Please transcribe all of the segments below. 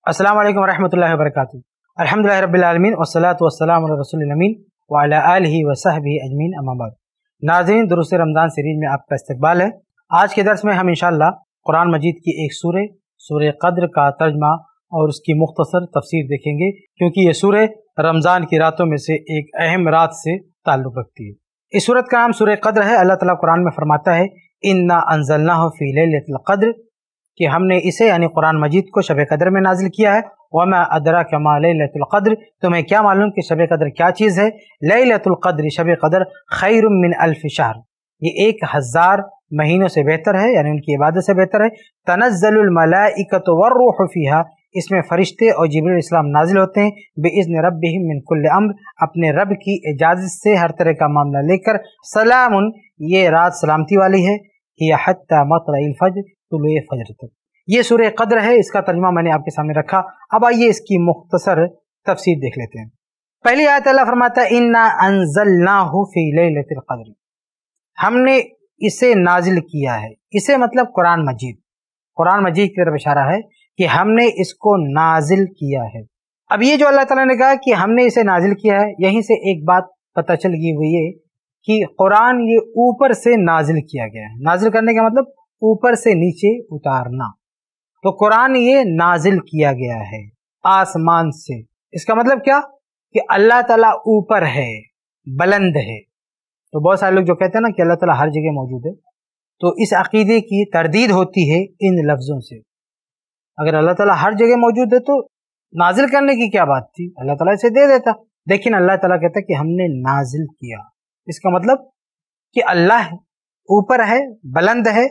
अस्सलामु अलैकुम रहमतुल्लाहि व बरकातुहू। अल्हम्दुलिल्लाहि रब्बिल आलमीन वस्सलातु वस्सलामु अला रसूलिल अमीन व अला आलिहि व सहबिहि अजमीन अम्मा बाद। नाज़रीन, दुरूस रमज़ान सीरीज में आपका इस्तकबाल है। आज के दर्स में हम इंशाअल्लाह कुरान मजीद की एक सूरह क़द्र का तर्जमा और उसकी मुख्तसर तफसीर देखेंगे, क्योंकि ये सूरह रमज़ान की रातों में से एक अहम रात से ताल्लुक़ रखती है। इस सूरत का नाम सूरह क़द्र है। अल्लाह ताला कुरान में फरमाता है, इन्ना अंज़लनाहु फ़ी लैलतिल क़द्र, कि हमने इसे यानी कुरान मजीद को शब कदर में नाजिल किया है। वमा अदराका मा लैलतुल क़द्र, तुम्हें क्या मालूम कि शब कदर क्या चीज़ है। लैलतुल क़द्र, शब कदर खैरुम मिन अल्फ शहर, ये 1000 महीनों से बेहतर है, यानी उनकी इबादत से बेहतर है। तनज़्ज़लुल मलाइकतु वर्रूहु फ़ीहा, इसमें फरिश्ते और जिब्रील इस्लाम नाजिल होते हैं। बिइज़्नि रब्बिहिम मिन कुल्लि अम्र, अपने रब की इजाज़त से हर तरह का मामला लेकर। सलामुन, ये रात सलामती वाली है। हिया हत्ता मतलइल फज्र, तुलुए फज्र तक। ये सूरह क़द्र है, इसका तर्जुमा मैंने आपके सामने रखा। अब आइए इसकी मुख्तसर तफसीर देख लेते हैं। पहली आयत अल्लाह फरमाता है, इन्ना अंज़लनाहु फ़ी लैलतिल क़द्र, हमने इसे नाजिल किया है। इसे मतलब कुरान मजीद, कुरान मजीद की तरफ इशारा है कि हमने इसको नाजिल किया है। अब ये जो अल्लाह ताला ने कहा कि हमने इसे नाजिल किया है, यहीं से एक बात पता चल गई, वो ये कि कुरान ये ऊपर से नाजिल किया गया है। नाजिल करने का मतलब ऊपर से नीचे उतारना। तो कुरान ये नाजिल किया गया है आसमान से। इसका मतलब क्या कि अल्लाह ताला ऊपर है, बुलंद है। तो बहुत सारे लोग जो कहते हैं ना कि अल्लाह ताला हर जगह मौजूद है, तो इस अकीदे की तरदीद होती है इन लफ्ज़ों से। अगर अल्लाह ताला हर जगह मौजूद है तो नाजिल करने की क्या बात थी, अल्लाह ताला इसे दे देता। लेकिन अल्लाह ताला कहता है कि हमने नाजिल किया। इसका मतलब कि अल्लाह ऊपर है, बुलंद है,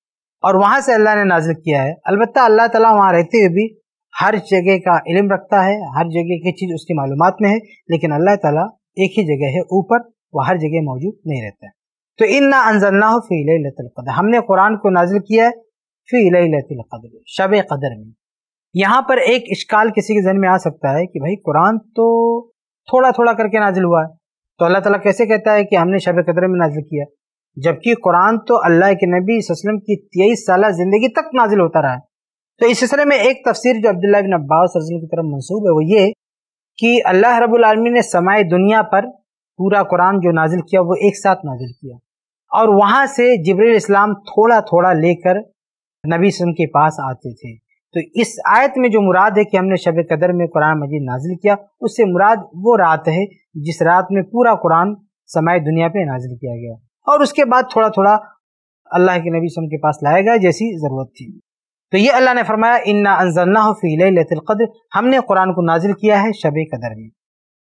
और वहां से अल्लाह ने नाजिल किया है। अलबत्ता अल्लाह ताला वहां रहते हुए भी हर जगह का इल्म रखता है, हर जगह की चीज उसकी मालूमात में है। लेकिन अल्लाह ताला एक ही जगह है, ऊपर, वह हर जगह मौजूद नहीं रहता है। तो इन्ना अंज़लनाहु फ़ी लैलतिल क़द्र, हमने कुरान को नाजिल किया है फ़ी लैलतिल क़द्र, शब क़द्र में। यहाँ पर एक इश्काल किसी के ज़हन में आ सकता है कि भाई कुरान तो थोड़ा थोड़ा करके नाजिल हुआ है, तो अल्लाह ताला कैसे कहता है कि हमने शब क़द्र में नाजिल किया, जबकि कुरान तो अल्लाह के नबी सल्लल्लाहु अलैहि वसल्लम की 23 साल जिंदगी तक नाजिल होता रहा है। तो इस सिलसिले में एक तफसीर जो अब्दुल्लाह बिन अब्बास रज़ी अल्लाह की तरफ मंसूब है, वो ये कि अल्लाह रब्बुल आलमीन ने समाए दुनिया पर पूरा कुरान जो नाजिल किया वो एक साथ नाजिल किया, और वहां से जिब्रील इस्लाम थोड़ा थोड़ा लेकर नबी सल्लल्लाहु अलैहि वसल्लम के पास आते थे। तो इस आयत में जो मुराद है कि हमने शब कदर में कुरान मजीद नाजिल किया, उससे मुराद वो रात है जिस रात में पूरा कुरान समाए दुनिया पे नाजिल किया गया, और उसके बाद थोड़ा थोड़ा अल्लाह के नबी सल्लल्लाहु अलैहि वसल्लम के पास लाया गया जैसी जरूरत थी। तो ये अल्लाह ने फरमाया, इन्ना अंज़लनाहु फ़ी लैलतिल क़द्र, हमने कुरान को नाजिल किया है शब कदर में।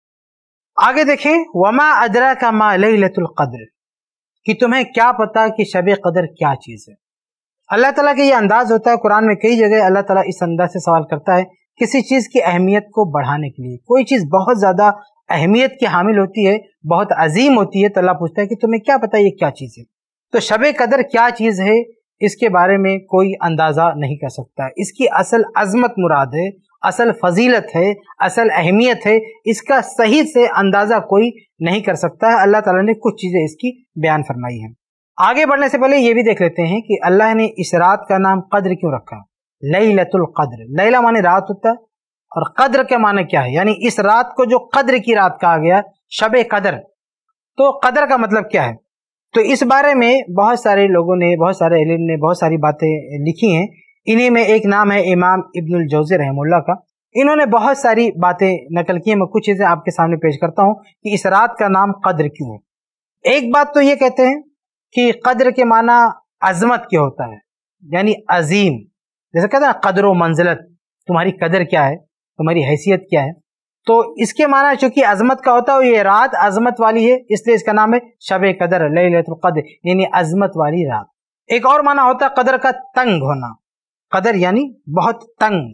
आगे देखें, वमा अदराका मा लैलतुल क़द्र, कि तुम्हें क्या पता कि शब कदर क्या चीज है। अल्लाह ताला का ये अंदाज होता है, कुरान में कई जगह अल्लाह ताला इस अंदाज से सवाल करता है किसी चीज की अहमियत को बढ़ाने के लिए। कोई चीज बहुत ज्यादा अहमियत की हामिल होती है, बहुत अजीम होती है, तो अल्लाह पूछता है कि तुम्हें क्या पता ये क्या चीज है। तो शब कदर क्या चीज है, इसके बारे में कोई अंदाजा नहीं कर सकता। इसकी असल अजमत मुराद है, असल फजीलत है, असल अहमियत है, इसका सही से अंदाजा कोई नहीं कर सकता है। अल्लाह ताला ने कुछ चीजें इसकी बयान फरमाई हैं। आगे बढ़ने से पहले ये भी देख लेते हैं कि अल्लाह ने इस रात का नाम कद्र क्यों रखा, लैलतुल क़द्र। लैला माने रात होता है, और कद्र के माने क्या है, यानी इस रात को जो कद्र की रात कहा गया, शब कद्र। तो कद्र का मतलब क्या है, तो इस बारे में बहुत सारे लोगों ने, बहुत सारे इल्म ने बहुत सारी बातें लिखी हैं। इन्हीं में एक नाम है इमाम इब्नुल जौज़ी रहमतुल्लाह का। इन्होंने बहुत सारी बातें नकल की हैं। मैं कुछ चीजें आपके सामने पेश करता हूँ कि इस रात का नाम कद्र क्यों है। एक बात तो ये कहते हैं कि कद्र के माना अजमत क्या होता है, यानी अजीम। जैसे कहते हैं कद्र व मंजिलत, तुम्हारी कदर क्या है, तुम्हारी हैसियत क्या है। तो इसके माना चूंकि अजमत का होता है, ये रात अजमत वाली है, इसलिए इसका नाम है शब कदर, लैलतुल क़द्र, यानी अजमत वाली रात। एक और माना होता है कदर का तंग होना। कदर यानी बहुत तंग,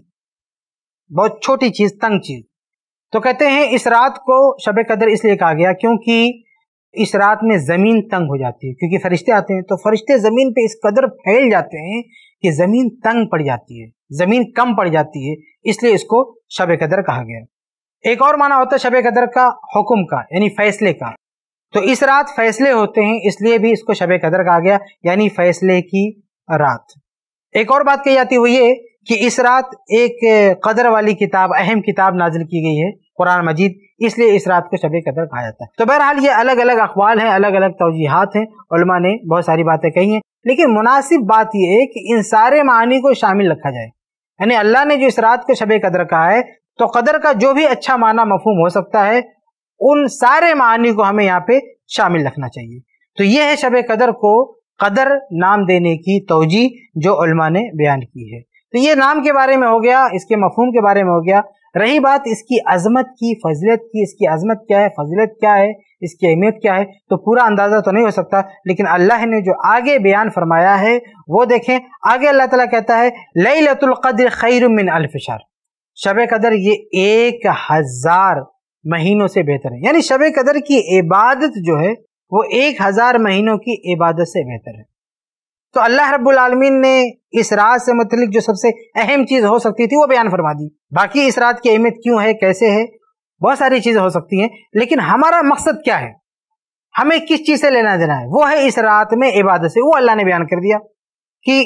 बहुत छोटी चीज, तंग चीज। तो कहते हैं इस रात को शब कदर इसलिए कहा गया क्योंकि इस रात में जमीन तंग हो जाती है, क्योंकि फरिश्ते आते हैं, तो फरिश्ते जमीन पे इस कदर फैल जाते हैं कि जमीन तंग पड़ जाती है, जमीन कम पड़ जाती है, इसलिए इसको शब कदर कहा गया। एक और माना होता है शब कदर का हुक्म का, यानी फैसले का। तो इस रात फैसले होते हैं, इसलिए भी इसको शब कदर कहा गया, यानी फैसले की रात। एक और बात कही जाती है वो ये کہ اس رات ایک قدر والی کتاب، اہم کتاب نازل کی گئی ہے قرآن مجید، اس لیے اس رات کو شب قدر کہا جاتا ہے۔ تو بہرحال یہ الگ الگ اقوال ہیں، الگ الگ توجیحات ہیں، علماء نے بہت ساری باتیں کہی ہیں، لیکن مناسب بات یہ ہے کہ ان سارے معانی کو شامل رکھا جائے۔ یعنی اللہ نے جو اس رات کو شب قدر کہا ہے تو قدر کا جو بھی اچھا معنی مفہوم ہو سکتا ہے ان سارے معانی کو ہمیں یہاں پہ شامل رکھنا چاہیے۔ تو یہ ہے شب قدر کو قدر نام دینے کی توجیہ جو علماء نے بیان کی ہے۔ تو یہ نام کے بارے میں ہو گیا، اس کے مفہوم کے بارے میں ہو گیا۔ رہی بات اس کی عظمت کی، فضیلت کی، اس کی عظمت کیا ہے، فضیلت کیا ہے، اس کی اہمیت کیا ہے، تو پورا اندازہ تو نہیں ہو سکتا، لیکن اللہ نے جو آگے بیان فرمایا ہے وہ دیکھیں۔ آگے اللہ تعالیٰ کہتا ہے لیلۃ القدر خیر من الف شہر، شب قدر یہ 1000 مہینوں سے بہتر ہے۔ یعنی شب قدر کی عبادت جو ہے وہ 1000 مہینوں کی عبادت سے بہتر ہے۔ تو اللہ رب العالمین نے اس رات سے متعلق جو سب سے اہم چیز ہو سکتی تھی وہ بیان فرما دی۔ باقی اس رات کی اہمیت کیوں ہے، کیسے ہے، بہت ساری چیزیں ہو سکتی ہیں، لیکن ہمارا مقصد کیا ہے، ہمیں کس چیز سے لینا دینا ہے، وہ ہے اس رات میں عبادت سے۔ وہ اللہ نے بیان کر دیا کہ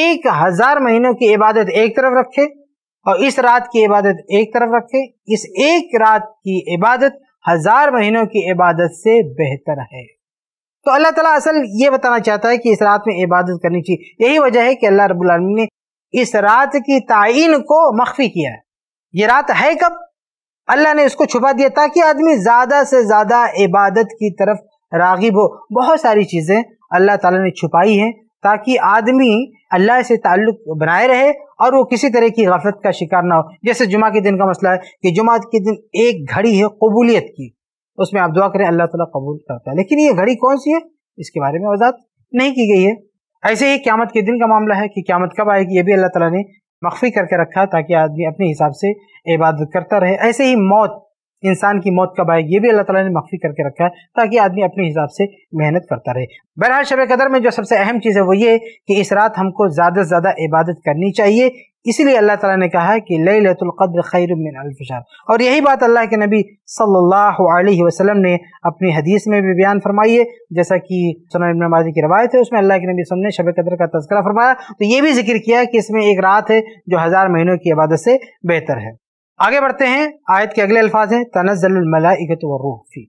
1000 مہینوں کی عبادت ایک طرف رکھے اور اس رات کی عبادت ایک طرف رکھے۔ اس ایک رات کی عبادت 1000 مہینوں کی عبادت سے بہتر ہے۔ تو اللہ تعالیٰ اصل یہ بتانا چاہتا ہے کہ اس رات میں عبادت کرنی چاہیے۔ یہی وجہ ہے کہ اللہ رب العالمین نے اس رات کی تعین کو مخفی کیا ہے۔ یہ رات ہے کب، اللہ نے اس کو چھپا دیا تاکہ آدمی زیادہ سے زیادہ عبادت کی طرف راغب ہو۔ بہت ساری چیزیں اللہ تعالیٰ نے چھپائی ہیں تاکہ آدمی اللہ سے تعلق بنائے رہے اور وہ کسی طرح کی غفلت کا شکار نہ ہو۔ جیسے جمعہ کے دن کا مسئلہ ہے کہ جمعہ کے دن ایک گھڑی ہے قبولیت کی، اس میں آپ دعا کریں اللہ تعالیٰ قبول کرتا ہے، لیکن یہ گھڑی کون سی ہے اس کے بارے میں وضاحت نہیں کی گئی ہے۔ ایسے ہی قیامت کے دن کا معاملہ ہے کہ قیامت کب آئے گی یہ بھی اللہ تعالیٰ نے مخفی کر کے رکھا تاکہ آدمی اپنے حساب سے عبادت کرتا رہے۔ ایسے ہی موت، انسان کی موت کب آئے گی یہ بھی اللہ تعالیٰ نے مخفی کر کے رکھا ہے تاکہ آدمی اپنے حساب سے محنت کرتا رہے۔ بہرحال شب قدر میں جو سب سے اہم چیز ہے وہ یہ کہ اس رات ہم کو زیادہ سے زیادہ عبادت کرنی چاہیے، اسی لیے اللہ تعالیٰ نے کہا ہے کہ لیلۃ القدر خیر من الف شہر، اور یہی بات اللہ کے نبی صلی اللہ علیہ وسلم نے اپنی حدیث میں بھی بیان فرمائی ہے، جیسا کہ سنن ابن ماجہ کی روایت ہے، اس میں اللہ کے نبی صلی اللہ علیہ وسلم نے شب قدر کا تذکرہ فرمایا، تو یہ بھی ذکر کیا کہ اس میں ایک رات ہے جو 1000 مہینوں کی عبادت سے بہتر ہے۔ آگے بڑھتے ہیں، آیت کے اگلے الفاظ ہیں تنزل الملائکۃ والروح فی،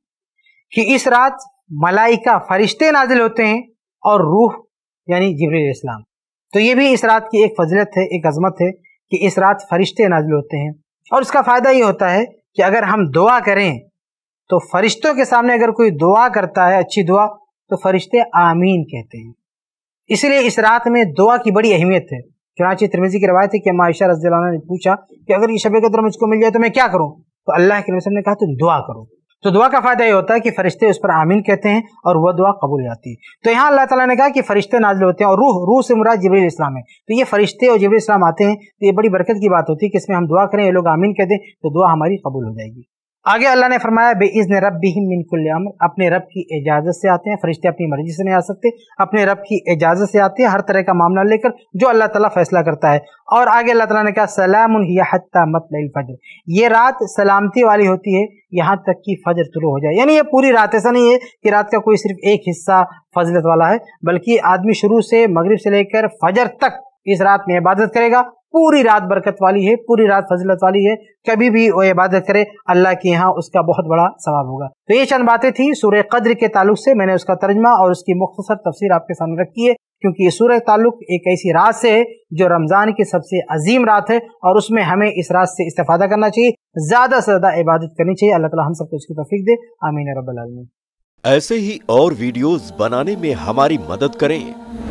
کہ اس رات ملائکہ فرشتے نازل ہوتے ہیں اور روح یعنی جبریل علیہ السلام۔ تو یہ بھی اس رات کی ایک فضیلت ہے، ایک عظمت ہے کہ اس رات فرشتے نازل ہوتے ہیں، اور اس کا فائدہ یہ ہوتا ہے کہ اگر ہم دعا کریں تو فرشتوں کے سامنے اگر کوئی دعا کرتا ہے اچھی دعا تو فرشتے آمین کہتے ہیں۔ اس لیے اس رات میں دعا کی بڑی اہمیت ہے۔ چنانچہ ترمذی کی روایت ہے کہ عائشہ رضی اللہ عنہ نے پوچھا کہ اگر یہ شب قدر مجھ کو مل جائے تو میں کیا کروں، تو اللہ کے نبی صلی اللہ علیہ وسلم نے کہا تم دعا کرو۔ تو دعا کا فائدہ یہ ہوتا ہے کہ فرشتے اس پر آمین کہتے ہیں اور وہ دعا قبول جاتی ہے۔ تو یہاں اللہ تعالیٰ نے کہا کہ فرشتے نازل ہوتے ہیں، اور روح سے مراد جبریل علیہ السلام ہے۔ تو یہ فرشتے اور جبریل علیہ السلام آتے ہیں تو یہ بڑی برکت کی بات ہوتی ہے کہ اس میں ہم دعا کریں، یہ لوگ آمین کہتے ہیں تو دعا ہماری قبول ہو جائے گی۔ آگے اللہ نے فرمایا بِإِذْنِ رَبِّهِمْ مِنْ كُلِّ أَمْرٍ، اپنے رب کی اجازت سے آتے ہیں۔ فرشتے اپنی مرضی سے نہیں آ سکتے، اپنے رب کی اجازت سے آتے ہیں ہر طرح کا معاملہ لے کر جو اللہ تعالیٰ فیصلہ کرتا ہے۔ اور آگے اللہ تعالیٰ نے کہا سلام ہی حتی مطلع الفجر، یہ رات سلامتی والی ہوتی ہے یہاں تک کہ فجر طلوع ہو جائے۔ یعنی یہ پوری رات، ایسا نہیں ہے کہ رات کا کوئی صرف ایک حصہ فضیلت والا ہے، بلکہ آدمی شروع سے مغرب سے لے کر فجر تک اس رات میں عبادت کرے گا، پوری رات برکت والی ہے، پوری رات فضیلت والی ہے، کبھی بھی وہ عبادت کرے اللہ کے یہاں اس کا بہت بڑا ثواب ہوگا۔ تو یہ چند باتیں تھیں سورہ قدر کے تعلق سے، میں نے اس کا ترجمہ اور اس کی مختصر تفسیر آپ کے سامنے رکھی ہے، کیونکہ یہ سورہ تعلق ایک ایسی رات سے ہے جو رمضان کی سب سے عظیم رات ہے، اور اس میں ہمیں اس رات سے استفادہ کرنا چاہیے، زیادہ سے زیادہ عبادت کرنی چاہیے۔ اللہ تعالی ہم سب کو اس کی توفیق دے، آمین رب العالمین۔ ایسے ہی اور ویڈیوز بنانے میں ہماری مدد کریں